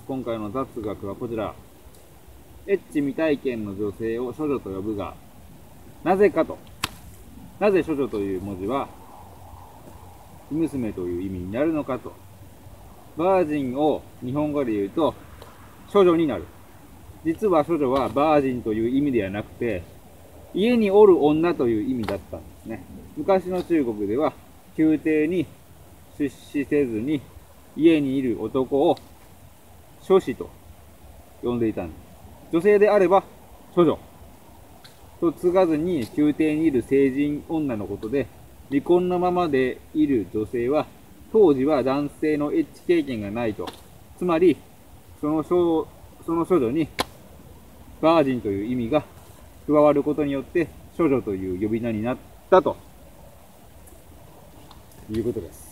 今回の雑学はこちら。エッチ未体験の女性を処女と呼ぶが、なぜかと。なぜ処女という文字は、生娘という意味になるのかと。バージンを日本語で言うと、処女になる。実は処女はバージンという意味ではなくて、家におる女という意味だったんですね。昔の中国では、宮廷に出仕せずに家にいる男を処子と呼んでいたんです。女性であれば処女と継がずに宮廷にいる成人女のことで、離婚のままでいる女性は当時は男性のエッチ経験がないと。つまり、その処女にバージンという意味が加わることによって処女という呼び名になったということです。